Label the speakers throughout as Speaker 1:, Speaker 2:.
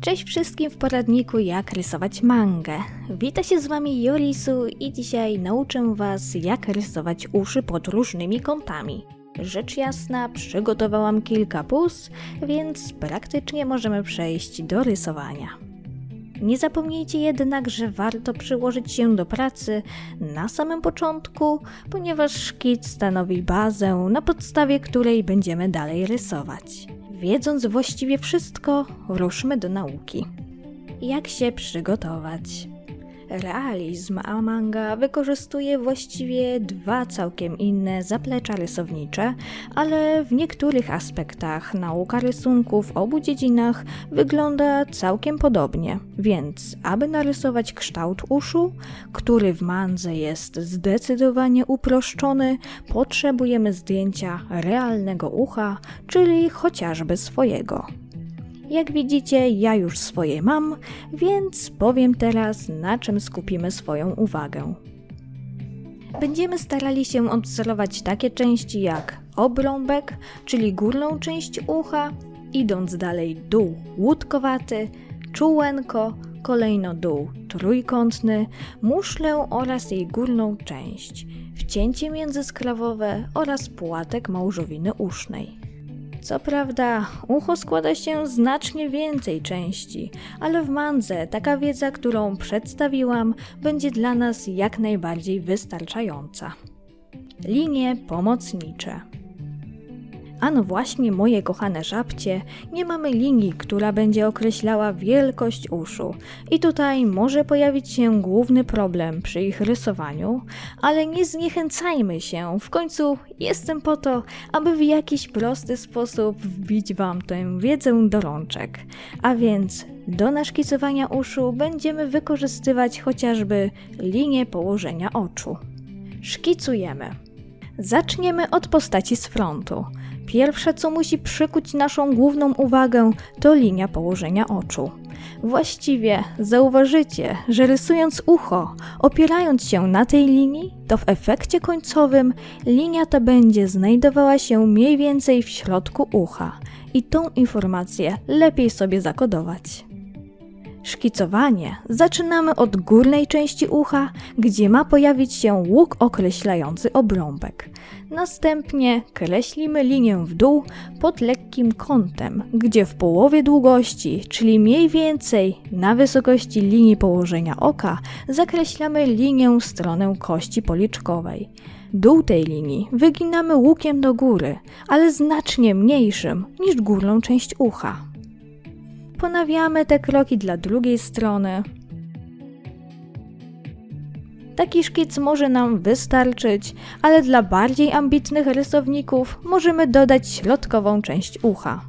Speaker 1: Cześć wszystkim w poradniku jak rysować mangę. Witam się z wami Jorisu i dzisiaj nauczę was jak rysować uszy pod różnymi kątami. Rzecz jasna, przygotowałam kilka puz, więc praktycznie możemy przejść do rysowania. Nie zapomnijcie jednak, że warto przyłożyć się do pracy na samym początku, ponieważ szkic stanowi bazę, na podstawie której będziemy dalej rysować. Wiedząc właściwie wszystko, ruszmy do nauki. Jak się przygotować? Realizm a manga wykorzystuje właściwie dwa całkiem inne zaplecza rysownicze, ale w niektórych aspektach nauka rysunku w obu dziedzinach wygląda całkiem podobnie. Więc, aby narysować kształt uszu, który w mandze jest zdecydowanie uproszczony, potrzebujemy zdjęcia realnego ucha, czyli chociażby swojego. Jak widzicie, ja już swoje mam, więc powiem teraz, na czym skupimy swoją uwagę. Będziemy starali się odwzorować takie części jak obrąbek, czyli górną część ucha, idąc dalej dół łódkowaty, czułenko, kolejno dół trójkątny, muszlę oraz jej górną część, wcięcie międzyskrowowe oraz płatek małżowiny usznej. Co prawda, ucho składa się z znacznie więcej części, ale w mandze taka wiedza, którą przedstawiłam, będzie dla nas jak najbardziej wystarczająca. Linie pomocnicze. A no właśnie, moje kochane żabcie, nie mamy linii, która będzie określała wielkość uszu. I tutaj może pojawić się główny problem przy ich rysowaniu, ale nie zniechęcajmy się, w końcu jestem po to, aby w jakiś prosty sposób wbić wam tę wiedzę do rączek. A więc do naszkicowania uszu będziemy wykorzystywać chociażby linię położenia oczu. Szkicujemy. Zaczniemy od postaci z frontu. Pierwsze, co musi przykuć naszą główną uwagę, to linia położenia oczu. Właściwie zauważycie, że rysując ucho, opierając się na tej linii, to w efekcie końcowym linia ta będzie znajdowała się mniej więcej w środku ucha i tą informację lepiej sobie zakodować. Szkicowanie zaczynamy od górnej części ucha, gdzie ma pojawić się łuk określający obrąbek. Następnie kreślimy linię w dół pod lekkim kątem, gdzie w połowie długości, czyli mniej więcej na wysokości linii położenia oka, zakreślamy linię w stronę kości policzkowej. Dół tej linii wyginamy łukiem do góry, ale znacznie mniejszym niż górną część ucha. Ponawiamy te kroki dla drugiej strony. Taki szkic może nam wystarczyć, ale dla bardziej ambitnych rysowników możemy dodać środkową część ucha.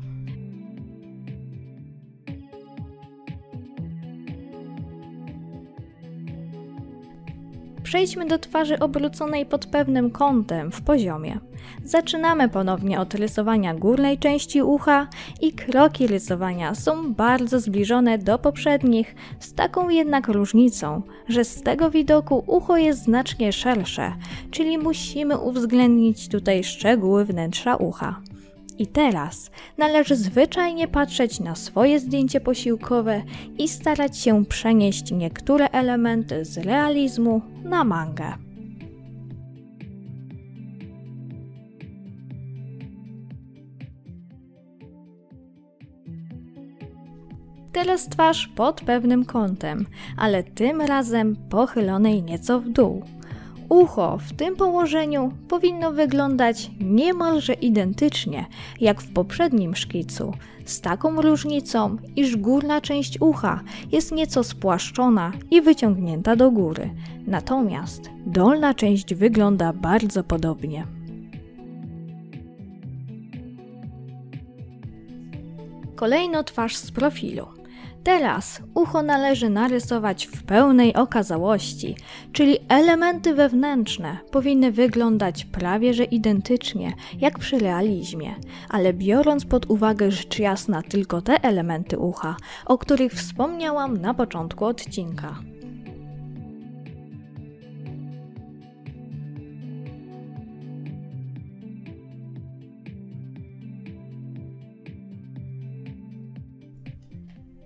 Speaker 1: Przejdźmy do twarzy obróconej pod pewnym kątem w poziomie. Zaczynamy ponownie od rysowania górnej części ucha i kroki rysowania są bardzo zbliżone do poprzednich, z taką jednak różnicą, że z tego widoku ucho jest znacznie szersze, czyli musimy uwzględnić tutaj szczegóły wnętrza ucha. I teraz należy zwyczajnie patrzeć na swoje zdjęcie posiłkowe i starać się przenieść niektóre elementy z realizmu na mangę. Teraz twarz pod pewnym kątem, ale tym razem pochylonej nieco w dół. Ucho w tym położeniu powinno wyglądać niemalże identycznie jak w poprzednim szkicu, z taką różnicą, iż górna część ucha jest nieco spłaszczona i wyciągnięta do góry, natomiast dolna część wygląda bardzo podobnie. Kolejno twarz z profilu. Teraz ucho należy narysować w pełnej okazałości, czyli elementy wewnętrzne powinny wyglądać prawie że identycznie jak przy realizmie, ale biorąc pod uwagę rzecz jasna tylko te elementy ucha, o których wspomniałam na początku odcinka.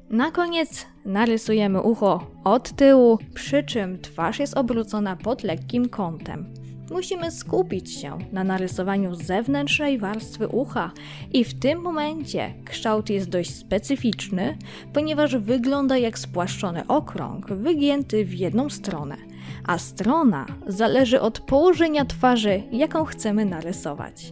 Speaker 1: Na koniec narysujemy ucho od tyłu, przy czym twarz jest obrócona pod lekkim kątem. Musimy skupić się na narysowaniu zewnętrznej warstwy ucha i w tym momencie kształt jest dość specyficzny, ponieważ wygląda jak spłaszczony okrąg wygięty w jedną stronę, a strona zależy od położenia twarzy, jaką chcemy narysować.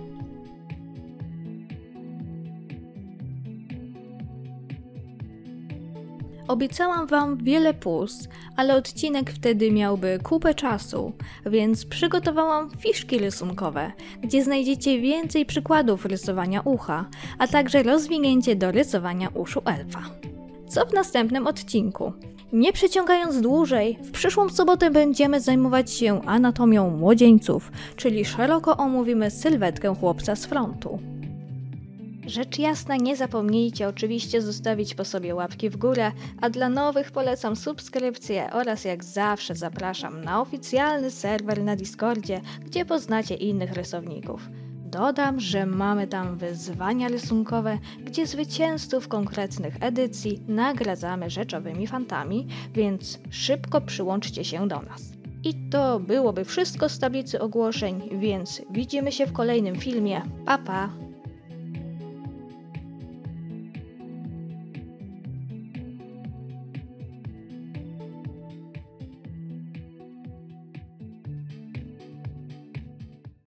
Speaker 1: Obiecałam Wam wiele plus, ale odcinek wtedy miałby kupę czasu, więc przygotowałam fiszki rysunkowe, gdzie znajdziecie więcej przykładów rysowania ucha, a także rozwinięcie do rysowania uszu elfa. Co w następnym odcinku? Nie przeciągając dłużej, w przyszłą sobotę będziemy zajmować się anatomią młodzieńców, czyli szeroko omówimy sylwetkę chłopca z frontu. Rzecz jasna, nie zapomnijcie oczywiście zostawić po sobie łapki w górę, a dla nowych polecam subskrypcję oraz jak zawsze zapraszam na oficjalny serwer na Discordzie, gdzie poznacie innych rysowników. Dodam, że mamy tam wyzwania rysunkowe, gdzie zwycięzców konkretnych edycji nagradzamy rzeczowymi fantami, więc szybko przyłączcie się do nas. I to byłoby wszystko z tablicy ogłoszeń, więc widzimy się w kolejnym filmie. Pa pa!